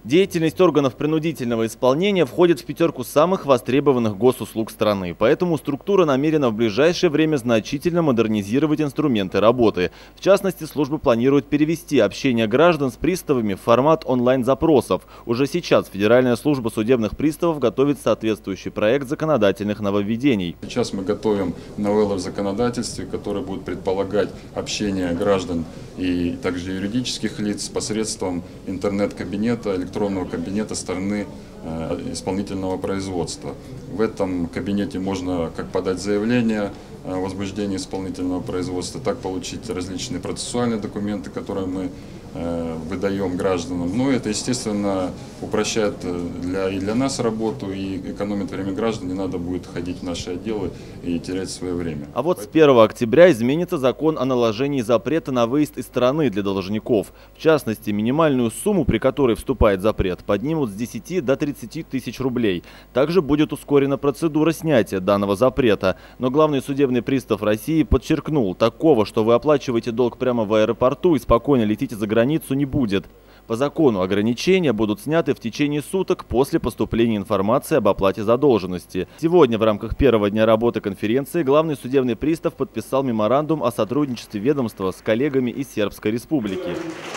Деятельность органов принудительного исполнения входит в пятерку самых востребованных госуслуг страны, поэтому структура намерена в ближайшее время значительно модернизировать инструменты работы. В частности, служба планирует перевести общение граждан с приставами в формат онлайн-запросов. Уже сейчас Федеральная служба судебных приставов готовит соответствующий проект законодательных нововведений. Сейчас мы готовим новеллы в законодательстве, которые будут предполагать общение граждан и также юридических лиц посредством интернет-кабинета, электронного кабинета стороны исполнительного производства. В этом кабинете можно как подать заявление о возбуждении исполнительного производства, так получить различные процессуальные документы, которые мы выдаем гражданам. Но это, естественно, упрощает и для нас работу, и экономит время граждан. Не надо будет ходить в наши отделы и терять свое время. А вот с 1 октября изменится закон о наложении запрета на выезд из страны для должников. В частности, минимальную сумму, при которой вступает запрет, поднимут с 10 до 30 тысяч рублей. Также будет ускорена процедура снятия данного запрета. Но главный судебный пристав России подчеркнул, такого, что вы оплачиваете долг прямо в аэропорту и спокойно летите за границу, не будет. По закону ограничения будут сняты в течение суток после поступления информации об оплате задолженности. Сегодня в рамках первого дня работы конференции главный судебный пристав подписал меморандум о сотрудничестве ведомства с коллегами из Сербской Республики.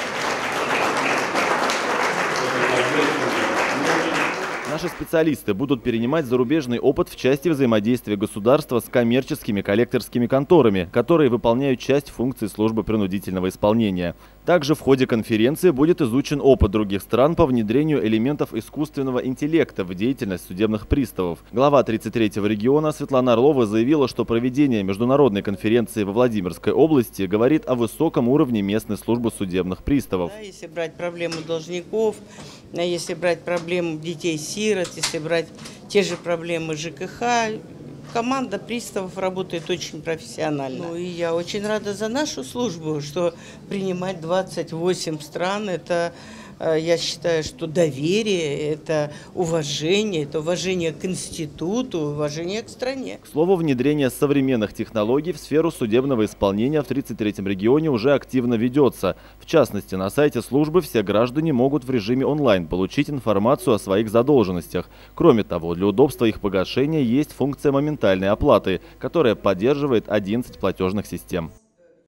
Наши специалисты будут перенимать зарубежный опыт в части взаимодействия государства с коммерческими коллекторскими конторами, которые выполняют часть функций службы принудительного исполнения. Также в ходе конференции будет изучен опыт других стран по внедрению элементов искусственного интеллекта в деятельность судебных приставов. Глава 33-го региона Светлана Орлова заявила, что проведение международной конференции во Владимирской области говорит о высоком уровне местной службы судебных приставов. Если брать проблему должников, если брать проблему детей-сирот, если брать те же проблемы ЖКХ, команда приставов работает очень профессионально. Ну, и я очень рада за нашу службу, что принимать 28 стран, это, я считаю, что доверие, это уважение к институту, уважение к стране. К слову, внедрение современных технологий в сферу судебного исполнения в 33-м регионе уже активно ведется. В частности, на сайте службы все граждане могут в режиме онлайн получить информацию о своих задолженностях. Кроме того, для удобства их погашения есть функция моментальной оплаты, которая поддерживает 11 платежных систем.